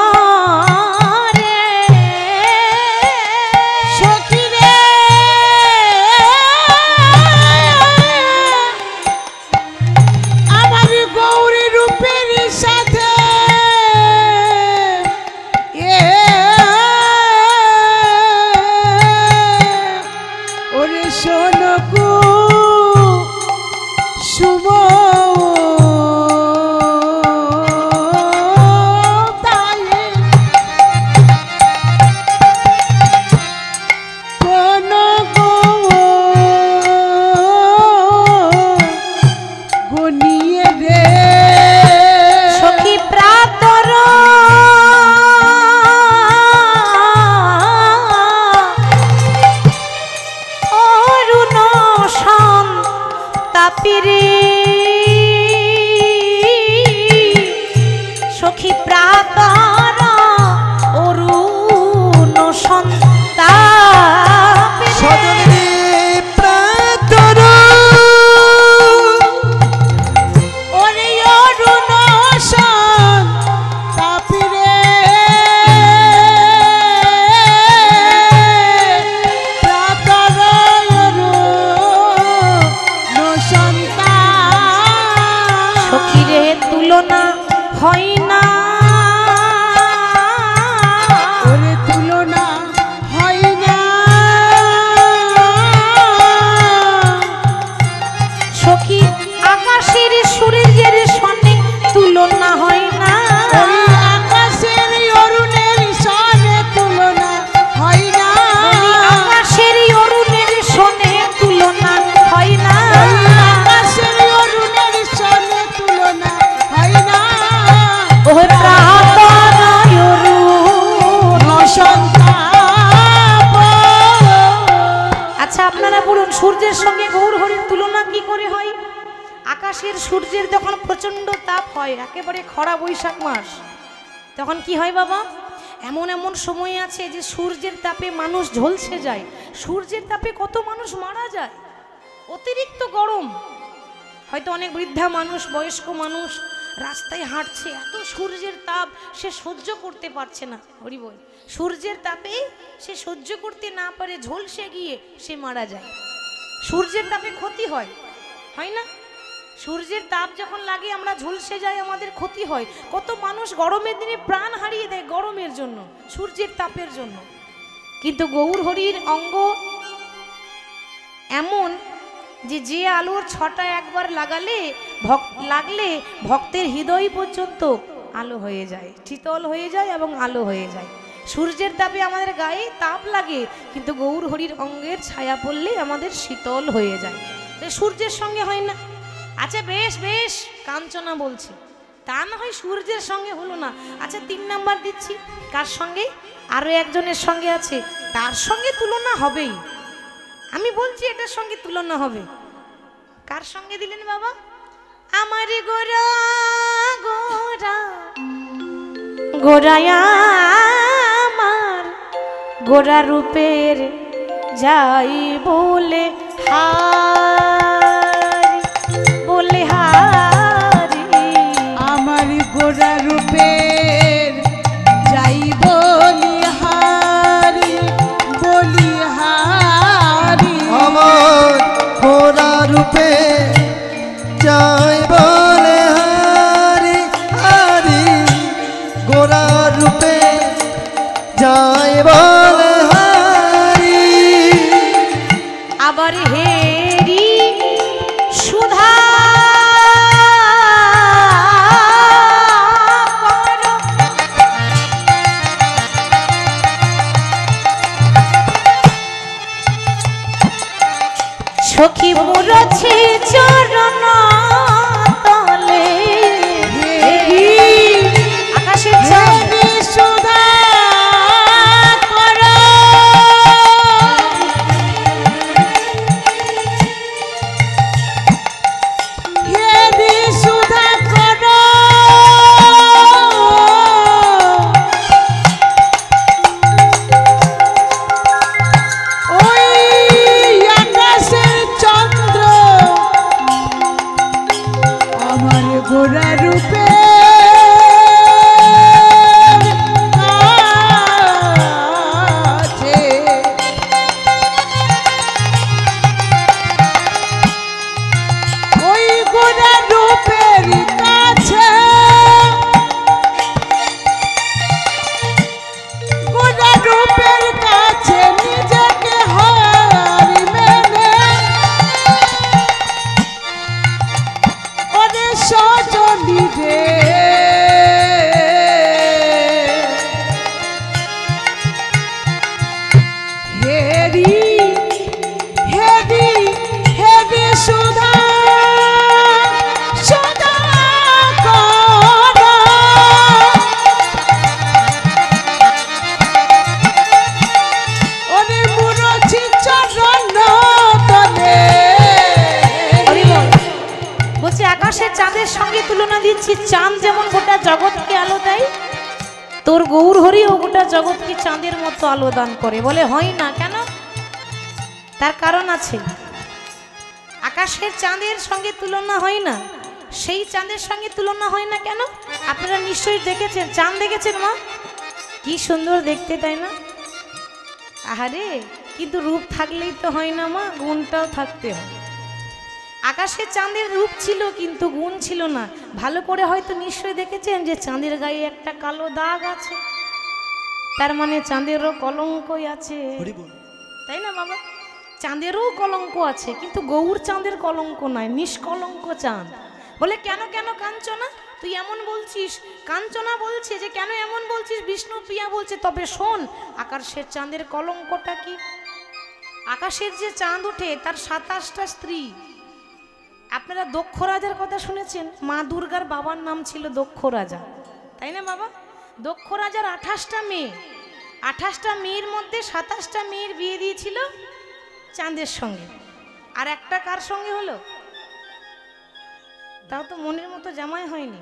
তুলনা হয় না, ওরে তুলনা হয় না, সখী আকাশের সূর্যের সনে তুলনা হয় না, ওই আকাশের অরুণের সনে তুলনা হয় না, আকাশের অরুণের সনে তুলনা হয় না, ওই আকাশের অরুণের সনে তুলনা হয় না, ওই প্রাতঃ অরুণ সন্তাপ। আচ্ছা আপনারা বলুন, সূর্যের সঙ্গে গৌর হরির তুলনা কি করে হয়? আকাশের সূর্যের যখন প্রচন্ড তাপ হয়, একেবারে খরা বৈশাখ মাস, তখন কি হয় বাবা? এমন এমন সময় আছে যে সূর্যের তাপে মানুষ ঝলসে যায়, সূর্যের তাপে কত মানুষ মারা যায়, অতিরিক্ত গরম। হয়তো অনেক বৃদ্ধা মানুষ, বয়স্ক মানুষ রাস্তায় হাঁটছে, এত সূর্যের তাপ সে সহ্য করতে পারছে না, হরি বল, সূর্যের তাপে সে সহ্য করতে না পারে, ঝলসে গিয়ে সে মারা যায়। সূর্যের তাপে ক্ষতি হয়, হয় না? সূর্যের তাপ যখন লাগে আমরা ঝলসে যাই, আমাদের ক্ষতি হয়। কত মানুষ গরমের দিনে প্রাণ হারিয়ে দেয় গরমের জন্য, সূর্যের তাপের জন্য। কিন্তু গৌর হরির অঙ্গ এমন যে যে আলোর ছটা একবার লাগালে ভক্ত লাগলে ভক্তের হৃদয় পর্যন্ত আলো হয়ে যায়, শীতল হয়ে যায় এবং আলো হয়ে যায়। সূর্যের তাপে আমাদের গায়ে তাপ লাগে, কিন্তু গৌর হরির অঙ্গের ছায়া পড়লে আমাদের শীতল হয়ে যায়। সূর্যের সঙ্গে হয় না। আচ্ছা বেশ বেশ, কাঞ্চনা বলছে, তা না হয় সূর্যের সঙ্গে হলো না। আচ্ছা তিন নাম্বার দিচ্ছি, কার সঙ্গে? আরো একজনের সঙ্গে আছে, তার সঙ্গে তুলনা হবেই। আমি বলছি এটার সঙ্গে তুলনা হবে। কার সঙ্গে দিলেন বাবা? আমার গোরা গোরা গোরায়া আমার গোরা রূপের যাই বলে হারি, বলে হারি, আমার গোরা রূপের যাই বলি হারি, বলি হারি, আমার ঘোড়া রূপে যাই বলে হারি হারি, গোরা রূপে যাই বলে হারি। আবার হেরি সুধা সখী মুরছি চরণ তলে, আকাশের চাঁদ হেরি সুধা করো, হেরি সুধা করো, ওই আকাশের চন্দ্র আমার গোরা রূপে কাছে, ওই গোরা রূপের কাছে, গোরা রূপের কাছে নিজেকে হারি মেনে, ওরে সজনী রে, হেরি হেরি হেরি সুধা সুধা করো, ওরে মুরছি চরণ তলে। হরি বল। বলছি আকাশের চাঁদের সঙ্গে তুলনা দিচ্ছি। চাঁদ যেমন গোটা জগৎকে আলো দেয়, তোর গৌর হরিও গোটা জগৎকে চাঁদের মতো আলো দান করে। বলে হয় না কেন? তার কারণ আছে। আকাশের চাঁদের সঙ্গে তুলনা হয় না, সেই চাঁদের সঙ্গে তুলনা হয় না কেন? আপনারা নিশ্চয়ই দেখেছেন, চাঁদ দেখেছেন মা? কি সুন্দর দেখতে, তাই না? আহারে, কিন্তু রূপ থাকলেই তো হয় না মা, গুণটাও থাকতে হয়। আকাশে চাঁদের রূপ ছিল কিন্তু গুণ ছিল না। ভালো করে হয়তো নিশ্চয়ই দেখেছেন যে চাঁদের গায়ে একটা কালো দাগ আছে, তার মানে চাঁদেরও কলঙ্কই আছে, তাই না বাবা? চাঁদেরও কলঙ্ক আছে, কিন্তু গৌর চাঁদের কলঙ্ক নয়, নিষ্কলঙ্ক চাঁদ। বলে কেন কেন কাঞ্চনা তুই এমন বলছিস? কাঞ্চনা বলছে যে কেন এমন বলছিস? বিষ্ণু প্রিয়া বলছে তবে শোন আকাশের চাঁদের কলঙ্কটা কি। আকাশের যে চাঁদ ওঠে তার সাতাশটা স্ত্রী। আপনারা দক্ষ রাজার কথা শুনেছেন? মা দুর্গার বাবার নাম ছিল দক্ষ রাজা, তাই না বাবা? দক্ষ রাজার আঠাশটা মেয়ে, আঠাশটা মেয়ের মধ্যে সাতাশটা মেয়ের বিয়ে দিয়েছিল চাঁদের সঙ্গে, আর একটা কার সঙ্গে হলো? তাও তো মনের মতো জামাই হয়নি।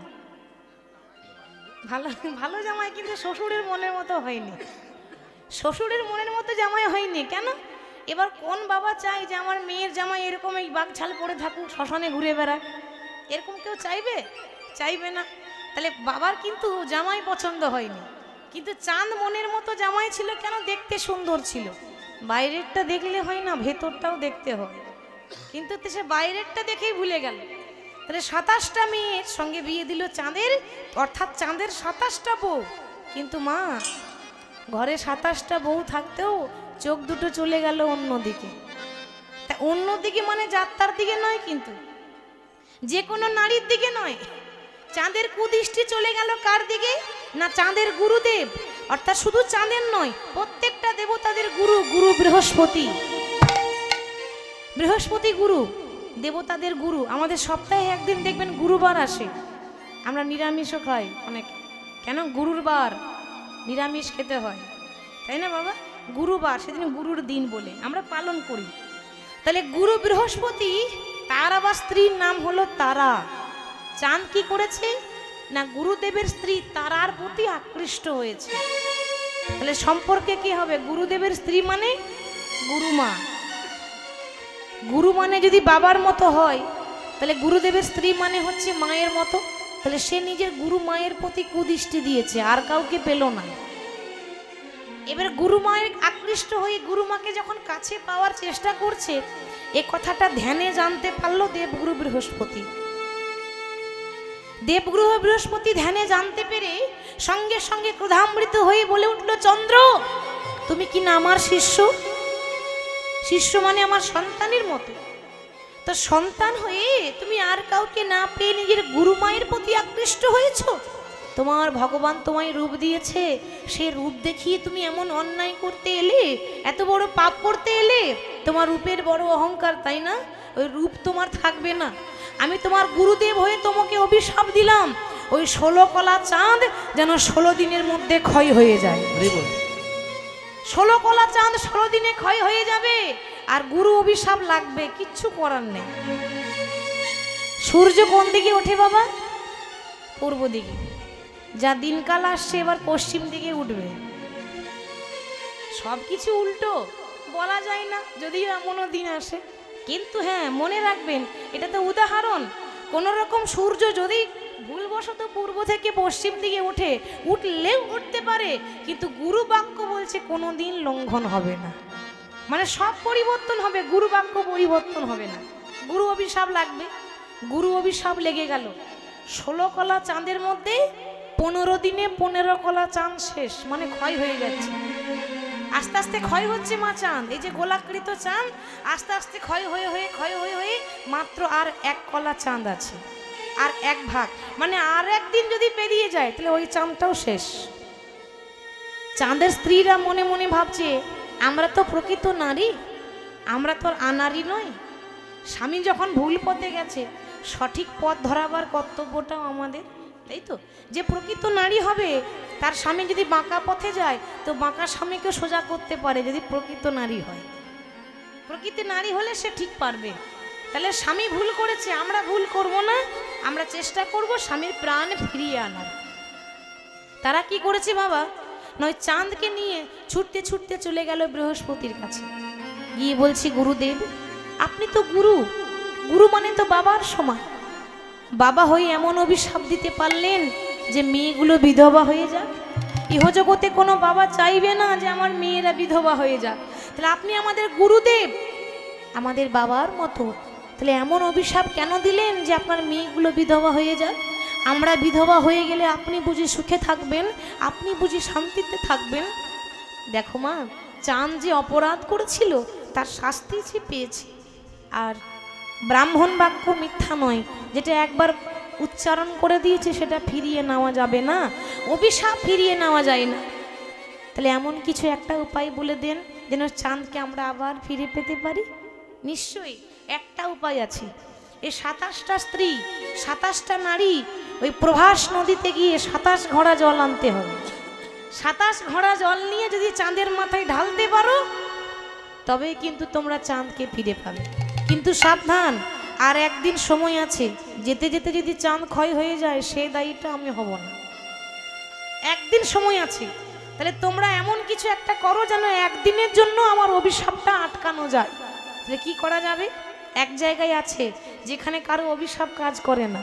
ভালো ভালো জামাই, কিন্তু শ্বশুরের মনের মতো হয়নি। শ্বশুরের মনের মতো জামাই হয়নি কেন? এবার কোন বাবা চাই যে আমার মেয়ের জামাই এরকম এই বাঘছাল পরে থাকুক, শ্মশানে ঘুরে বেড়ায়? এরকম কেউ চাইবে? চাইবে না। তাহলে বাবার কিন্তু জামাই পছন্দ হয়নি, কিন্তু চাঁদ মনের মতো জামাই ছিল কেন? দেখতে সুন্দর ছিল। বাইরেরটা দেখলে হয় না, ভেতরটাও দেখতে হয়, কিন্তু সে বাইরেরটা দেখেই ভুলে গেল। তাহলে সাতাশটা মেয়ের সঙ্গে বিয়ে দিল চাঁদের, অর্থাৎ চাঁদের সাতাশটা বউ। কিন্তু মা, ঘরে সাতাশটা বউ থাকতেও চোখ দুটো চলে গেল অন্যদিকে। তা অন্যদিকে মানে যাত্রার দিকে নয়, কিন্তু যে কোনো নারীর দিকে নয়। চাঁদের কুদৃষ্টি চলে গেল কার দিকে? না চাঁদের গুরুদেব, অর্থাৎ শুধু চাঁদের নয়, প্রত্যেকটা দেবতাদের গুরু, গুরু বৃহস্পতি। বৃহস্পতি গুরু, দেবতাদের গুরু। আমাদের সপ্তাহে একদিন দেখবেন গুরুবার আসে, আমরা নিরামিষও খাই অনেক। কেন? গুরুর বার, নিরামিষ খেতে হয়, তাই না বাবা? গুরুবার, সেদিন গুরুর দিন বলে আমরা পালন করি। তাহলে গুরু বৃহস্পতি, তার আবার স্ত্রীর নাম হলো তারা। চাঁদ কি করেছে? না গুরুদেবের স্ত্রী তারার প্রতি আকৃষ্ট হয়েছে। তাহলে সম্পর্কে কি হবে? গুরুদেবের স্ত্রী মানে গুরুমা। গুরু মানে যদি বাবার মতো হয়, তাহলে গুরুদেবের স্ত্রী মানে হচ্ছে মায়ের মতো। তাহলে সে নিজের গুরু মায়ের প্রতি কুদৃষ্টি দিয়েছে, আর কাউকে পেল না। এবার গুরু মায়ের আকৃষ্ট হয়ে গুরুমাকে যখন কাছে পাওয়ার চেষ্টা করছে, এ কথাটা ধ্যানে জানতে পারলো দেবগুরু বৃহস্পতি। দেবগুরু বৃহস্পতি ধ্যানে জানতে পেরে সঙ্গে সঙ্গে ক্রোধামৃত হয়ে বলে উঠল, চন্দ্র তুমি কি না আমার শিষ্য? শিষ্য মানে আমার সন্তানের মতো। তো সন্তান হয়ে তুমি আর কাউকে না পেয়ে নিজের গুরু মায়ের প্রতি আকৃষ্ট হয়েছ? তোমার ভগবান তোমায় রূপ দিয়েছে, সে রূপ দেখিয়ে তুমি এমন অন্যায় করতে এলে, এত বড় পাপ করতে এলে। তোমার রূপের বড় অহংকার, তাই না? ওই রূপ তোমার থাকবে না। আমি তোমার গুরুদেব হয়ে তোমাকে অভিশাপ দিলাম, ওই ষোলো কলা চাঁদ যেন ষোলো দিনের মধ্যে ক্ষয় হয়ে যায়। ষোলো কলা চাঁদ ষোলো দিনে ক্ষয় হয়ে যাবে, আর গুরু অভিশাপ লাগবে, কিচ্ছু করার নেই। সূর্য কোন দিকে ওঠে বাবা? পূর্ব দিকে। যা দিনকাল আসছে এবার পশ্চিম দিকে উঠবে। সব কিছু উল্টো বলা যায় না, যদিও এমনও দিন আসে। কিন্তু হ্যাঁ, মনে রাখবেন এটা তো উদাহরণ। কোন রকম সূর্য যদি ভুলবশত পূর্ব থেকে পশ্চিম দিকে উঠে, উঠলেও উঠতে পারে, কিন্তু গুরু বাক্য বলছে কোনো দিন লঙ্ঘন হবে না। মানে সব পরিবর্তন হবে, গুরু বাক্য পরিবর্তন হবে না। গুরু অভিশাপ লাগবে। গুরু অভিশাপ লেগে গেল। ষোলো কলা চাঁদের মধ্যে পনেরো দিনে পনেরো কলা চাঁদ শেষ, মানে ক্ষয় হয়ে যাচ্ছে। আস্তে আস্তে ক্ষয় হচ্ছে মা চাঁদ। এই যে গোলাকৃত চাঁদ আস্তে আস্তে ক্ষয় হয়ে হয়ে ক্ষয় হয়ে হয়ে মাত্র আর এক কলা চাঁদ আছে, আর এক ভাগ। মানে আর একদিন যদি পেরিয়ে যায় তাহলে ওই চাঁদটাও শেষ। চাঁদের স্ত্রীরা মনে মনে ভাবছে, আমরা তো প্রকৃত নারী, আমরা তো আনারী নই। স্বামী যখন ভুল পথে গেছে, সঠিক পথ ধরাবার কর্তব্যটাও আমাদের, তাই তো? যে প্রকৃত নারী হবে, তার স্বামী যদি বাঁকা পথে যায়, তো বাঁকা স্বামীকে সোজা করতে পারে যদি প্রকৃত নারী হয়। প্রকৃত নারী হলে সে ঠিক পারবে। তাহলে স্বামী ভুল করেছে, আমরা ভুল করব না, আমরা চেষ্টা করব স্বামীর প্রাণ ফিরিয়ে আনার। তারা কি করেছে বাবা? নয় চাঁদকে নিয়ে ছুটতে ছুটতে চলে গেল বৃহস্পতির কাছে, গিয়ে বলছি, গুরুদেব আপনি তো গুরু, গুরু মানে তো বাবার সমান। বাবা হয়ে এমন অভিশাপ দিতে পারলেন যে মেয়েগুলো বিধবা হয়ে যাক। ইহজগতে কোনো বাবা চাইবে না যে আমার মেয়েরা বিধবা হয়ে যাক। তাহলে আপনি আমাদের গুরুদেব, আমাদের বাবার মতো তাহলে এমন অভিশাপ কেন দিলেন যে আপনার মেয়েগুলো বিধবা হয়ে যায়? আমরা বিধবা হয়ে গেলে আপনি বুঝি সুখে থাকবেন, আপনি বুঝি শান্তিতে থাকবেন? দেখো মা, চাঁদ যে অপরাধ করেছিল তার শাস্তি সে পেয়েছে। আর ব্রাহ্মণ বাক্য মিথ্যা নয়, যেটা একবার উচ্চারণ করে দিয়েছে সেটা ফিরিয়ে নেওয়া যাবে না, অভিশাপ ফিরিয়ে নেওয়া যায় না। তাহলে এমন কিছু একটা উপায় বলে দেন যেন চাঁদকে আমরা আবার ফিরে পেতে পারি। নিশ্চয়ই একটা উপায় আছে। এই সাতাশটা স্ত্রী, সাতাশটা নারী ওই প্রভাস নদীতে গিয়ে সাতাশ ঘড়া জল আনতে হবে। সাতাশ ঘড়া জল নিয়ে যদি চাঁদের মাথায় ঢালতে পারো তবে কিন্তু তোমরা চাঁদকে ফিরে পাবে। কিন্তু সাবধান, আর একদিন সময় আছে, যেতে যেতে যদি চাঁদ ক্ষয় হয়ে যায় সে দায়ীটা আমি হব না। একদিন সময় আছে, তাহলে তোমরা এমন কিছু একটা করো যেন একদিনের জন্য আমার অভিশাপটা আটকানো যায়। তাহলে কি করা যাবে? এক জায়গায় আছে যেখানে কারো অভিশাপ কাজ করে না।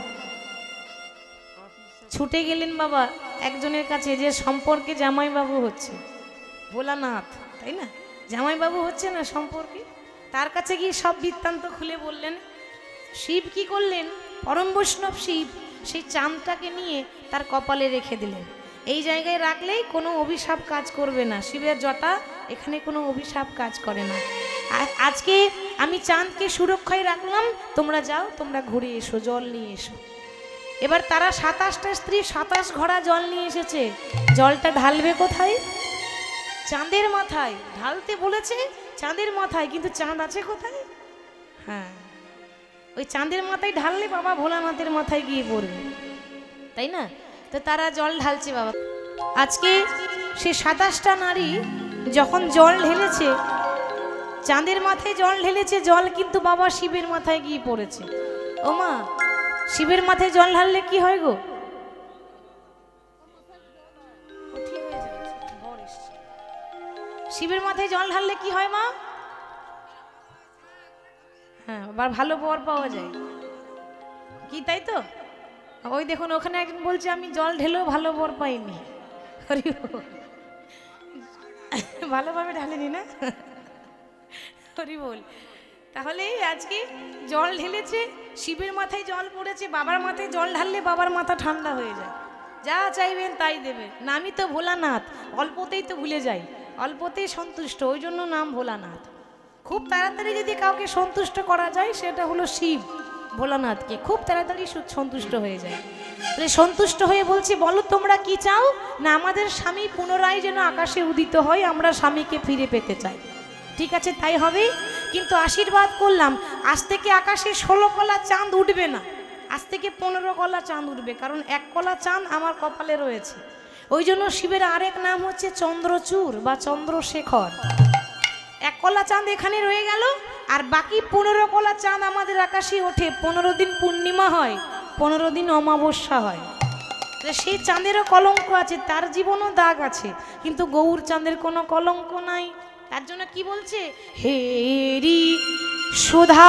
ছুটে গেলেন বাবা একজনের কাছে, যে সম্পর্কে জামাইবাবু হচ্ছে, ভোলানাথ, তাই না? জামাইবাবু হচ্ছে না সম্পর্কে, তার কাছে গিয়ে সব বৃত্তান্ত খুলে বললেন। শিব কি করলেন? পরম বৈষ্ণব শিব সেই চাঁদটাকে নিয়ে তার কপালে রেখে দিলেন। এই জায়গায় রাখলেই কোনো অভিশাপ কাজ করবে না। শিবের জটা, এখানে কোনো অভিশাপ কাজ করে না। আর আজকে আমি চাঁদকে সুরক্ষায় রাখলাম, তোমরা যাও, তোমরা ঘুরে এসো, জল নিয়ে এসো। এবার তারা সাতাশটা স্ত্রী সাতাশ ঘড়া জল নিয়ে এসেছে। জলটা ঢালবে কোথায়? চাঁদের মাথায়। ঢালতে বলেছে চাঁদের মাথায়, কিন্তু চাঁদ আছে কোথায়? হ্যাঁ, ওই চাঁদের মাথায় ঢাললে বাবা ভোলানাথের মাথায় গিয়ে পড়বে, তাই না? তো তারা জল ঢালছে বাবা। আজকে সে সাতাশটা নারী যখন জল ঢেলেছে, চাঁদের মাথায় জল ঢেলেছে, জল কিন্তু বাবা শিবের মাথায় গিয়ে পড়েছে। ও মা, শিবের মাথায় জল ঢাললে কি হয় গো? শিবের মাথায় জল ঢাললে কি হয় মা? হ্যাঁ, আবার ভালো বর পাওয়া যায় কি, তাই তো? ওই দেখুন ওখানে একজন বলছে আমি জল ঢেলেও ভালো বর পাইনি। ভালোভাবে ঢালেনি না? হরি বল। তাহলে আজকে জল ঢেলেছে, শিবের মাথায় জল পড়েছে, বাবার মাথায় জল ঢাললে বাবার মাথা ঠান্ডা হয়ে যায়, যা চাইবেন তাই দেবে। নামই তো ভোলানাথ, অল্পতেই তো ভুলে যাই, অল্পতেই সন্তুষ্ট, ওই জন্য নাম ভোলানাথ। খুব তাড়াতাড়ি যদি কাউকে সন্তুষ্ট করা যায় সেটা হলো শিব। ভোলানাথকে খুব তাড়াতাড়ি সন্তুষ্ট হয়ে যায়। তাহলে সন্তুষ্ট হয়ে বলছি, বলো তোমরা কি চাও? না আমাদের স্বামী পুনরায় যেন আকাশে উদিত হয়, আমরা স্বামীকে ফিরে পেতে চাই। ঠিক আছে, তাই হবে, কিন্তু আশীর্বাদ করলাম আজ থেকে আকাশে ষোলো কলা চাঁদ উঠবে না, আজ থেকে পনেরো কলা চাঁদ উঠবে, কারণ এক কলা চাঁদ আমার কপালে রয়েছে। ওই জন্য শিবের আরেক নাম হচ্ছে চন্দ্রচূড় বা চন্দ্রশেখর। এক কলা চাঁদ এখানে রয়ে গেল, আর বাকি পনেরো কলা চাঁদ আমাদের আকাশে ওঠে। পনেরো দিন পূর্ণিমা হয়, পনেরো দিন অমাবস্যা হয়। সেই চাঁদেরও কলঙ্ক আছে, তার জীবনও দাগ আছে, কিন্তু গৌর চাঁদের কোনো কলঙ্ক নাই। তার জন্য কি বলছে? হেরি সুধা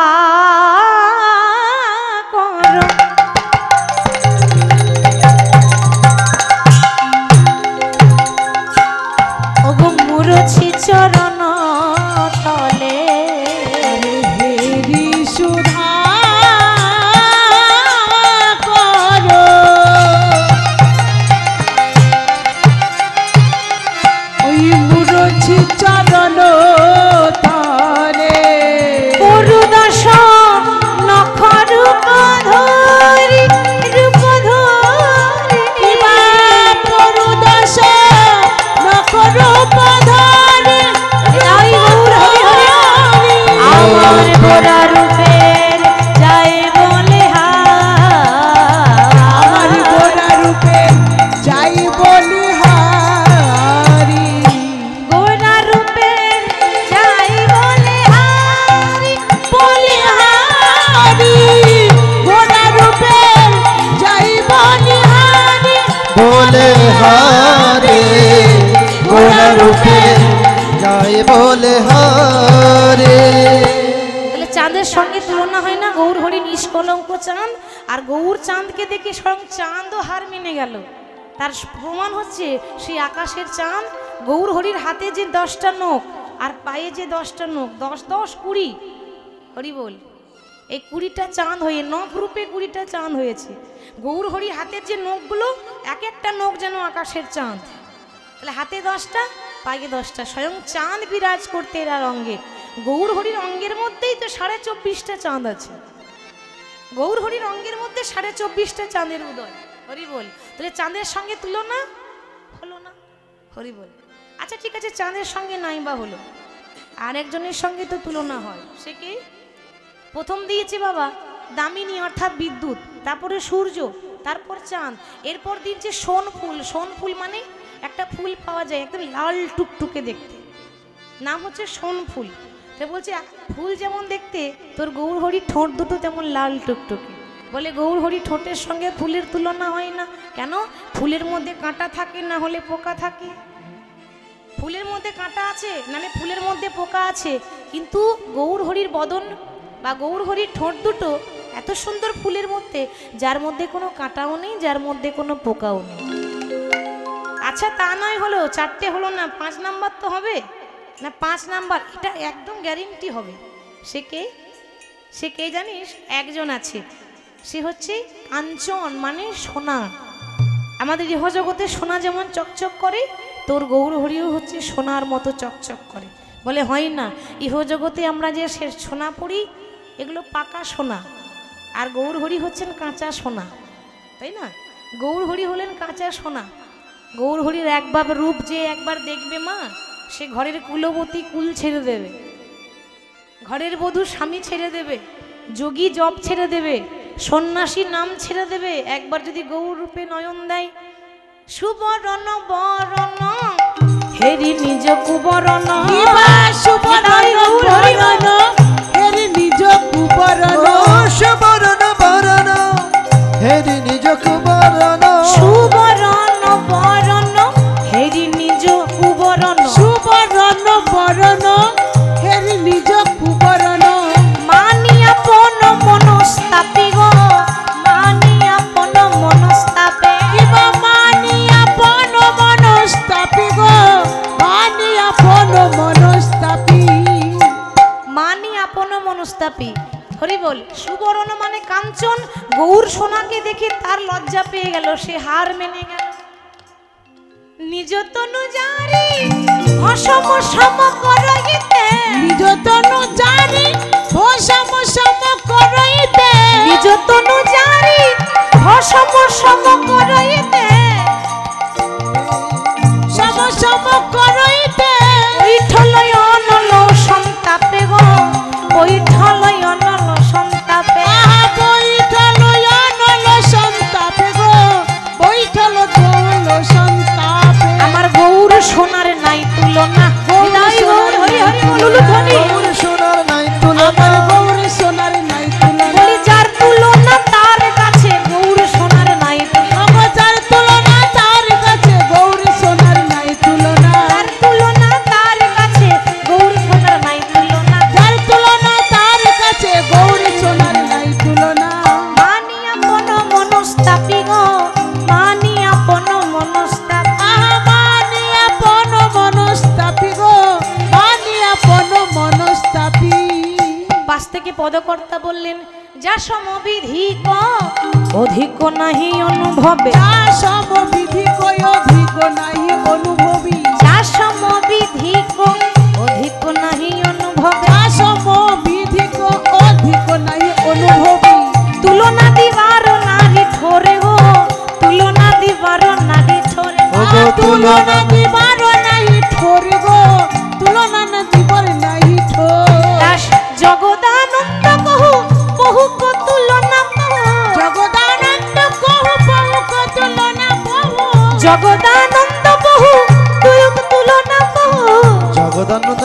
কর ওগো মুরছি চরণ তলে, হেরি সুধা কর ওই মুরছি চরণ তলে, পুরুদশ নখর ধরি রূপ ধরি পুরুদশ নখর ধরি আমার ভরা রূপের যাই বলে আমার গোরা রূপে যাই বলিহারি, গোরা রূপের যাই বলে হারি বলিহারি গোরা রূপে যাই বলিহারি, বলে হারে গোরা রূপে যাই বলে হারে। তাহলে চাঁদের সঙ্গে তুলনা হয় না? গৌর হরি নিষ্কলঙ্ক চাঁদ, আর গৌর চাঁদকে দেখে স্বয়ং চাঁদও হার মেনে গেল। তার প্রমাণ হচ্ছে সেই আকাশের চাঁদ। গৌর হরির হাতে যে দশটা নখ আর পায়ে যে দশটা নখ, দশ দশ কুড়ি, হরি বল, এই কুড়িটা চাঁদ হয়ে নখ রূপে কুড়িটা চাঁদ হয়েছে। গৌর হরি হাতের যে নখগুলো এক একটা নখ যেন আকাশের চাঁদ, তাহলে হাতে দশটা পায়ে দশটা, স্বয়ং চাঁদ বিরাজ করতে এরা অঙ্গে। গৌর হরির অঙ্গের মধ্যেই তো সাড়ে চব্বিশটা চাঁদ আছে। গৌর হরির অঙ্গের মধ্যে সাড়ে চব্বিশটা চাঁদের উদয়। হরি বল। তাহলে চাঁদের সঙ্গে তুলনা হলো না? হরি বল। আচ্ছা ঠিক আছে, চাঁদের সঙ্গে নাই বা হলো, আর একজনের সঙ্গে তো তুলনা হয়। সে কে? প্রথম দিয়েছে বাবা দামিনী অর্থাৎ বিদ্যুৎ, তারপরে সূর্য, তারপর চাঁদ, এরপর দিচ্ছে সোন ফুল। সোন ফুল মানে একটা ফুল পাওয়া যায় একদম লাল টুকটুকে দেখতে, নাম হচ্ছে সোন ফুল। তো বলছে ফুল যেমন দেখতে, তোর গৌর হরি ঠোঁট দুটো তেমন লাল টুকটুকে। বলে গৌর হরি ঠোঁটের সঙ্গে ফুলের তুলনা হয় না কেন? ফুলের মধ্যে কাঁটা থাকে, না হলে পোকা থাকে। ফুলের মধ্যে কাঁটা আছে, নাহলে ফুলের মধ্যে পোকা আছে, কিন্তু গৌর হরির বদন বা গৌর হরির ঠোঁট দুটো এত সুন্দর ফুলের মধ্যে, যার মধ্যে কোনো কাঁটাও নেই, যার মধ্যে কোনো পোকাও নেই। আচ্ছা তা নয় হলো, চারটে হলো না, পাঁচ নাম্বার তো হবে না? পাঁচ নাম্বার এটা একদম গ্যারেন্টি হবে। সে কে? সে কে জানিস? একজন আছে, সে হচ্ছে কাঞ্চন মানে সোনা। আমাদের ইহজগতে সোনা যেমন চকচক করে, তোর গৌর হরিও হচ্ছে সোনার মতো চকচক করে। বলে হয় না, ইহজগতে আমরা যে সোনা পড়ি এগুলো পাকা সোনা, আর গৌর হরি হচ্ছেন কাঁচা সোনা, তাই না? গৌর হরি হলেন কাঁচা সোনা। গৌর হরির একবার রূপ যে একবার দেখবে মা, সে ঘরের কুলবতী কুল ছেড়ে দেবে, ঘরের বধূ স্বামী ছেড়ে দেবে, যোগী জপ ছেড়ে দেবে, সন্ন্যাসী নাম ছেড়ে দেবে, একবার যদি গৌর রূপে নয়ন দেয়। সুবরণ বরণ হেরি নিজ কুবরণ, সুবরণ বরণ হেরি নিজ কুবরণ, সুবরণ বরণ হেরি নিজ কুবরণ, সুবরণ বরণ হেরি নিজ কুবরণ, সুবরণ বরণ হেরি নিজ কুবরণ। মানি আপন মনস্তাপি গো, মানি আপন মনস্তাপে, কিবা মানি আপন মনস্তাপি গো, মানি আপন মনস্তাপি, মানি আপন মনস্তাপি। হরি বল। সুবরণ মানে কাঞ্চন। গৌর সোনাকে দেখে তার লজ্জা পেয়ে গেল, সে হার মেনে গেল। নিজ তনু জারি ভসম সম করইতে, নিজ তনু জারি ভসম সম করইতে, নিজ তনু জারি ভসম সম করইতে, সম সম করইতে, বৈঠলয় অনল সন্তাপে গো, বৈঠলয় অনল সন্তাপে, আহা বৈঠল অনল সন্তাপে গো, বৈঠল দোল সন্তাপে। আমার গৌর সোনার নাই তুলনা। হৃদয় গৌর হরি হরি বলুন ধ্বনি। গৌর সোনার নাই তুলনা, আমার গৌর সোনার নাই তুলনা, বলি যার তুলনা তার কাছে গৌর সোনার নাই তুলনা, আমার যার তুলনা তার কাছে গৌর সোনার নাই তুলনা, তার তুলনা তার কাছে গৌর সোনার নাই তুলনা। যার তুলনা তার কাছে গৌর সোনার নাই তুলনা। মানি আপন মনস্তাপি গো, মানি আপন মনস্তাপি, আহা মানি আপন মনস্তাপি গো, মানি আপন মনস্তাপি। পাশ থেকে পদকর্তা বললেন যা সমবিধিক অধিক নাহি অনুভবে, যা সমবিধি কয় অধিক নাহি অনুভবী, যা সমবিধিক অধিক নাহি অনুভবে, যা সমবিধি কয় অধিক নাহি অনুভবী। তুলনা দিবার নারী ঠোরে গো, তুলনা দিবার নারী ঠোরে, ওগো তুলনা দিবার নাহি ঠোর গো, তুলনা না দিবার নাহি ঠোর। দাস জগদানন্দ কহু বহু কো তুলনা পাও, জগদানন্দ কহু বহু কো তুলনা বহু, জগদানন্দ বহু তুই তুলনা পাও, জগদানন্দ